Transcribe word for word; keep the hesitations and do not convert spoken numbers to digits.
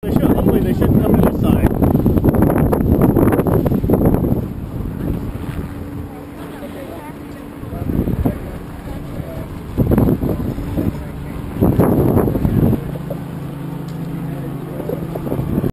they should. Hopefully they shouldn't come to this side.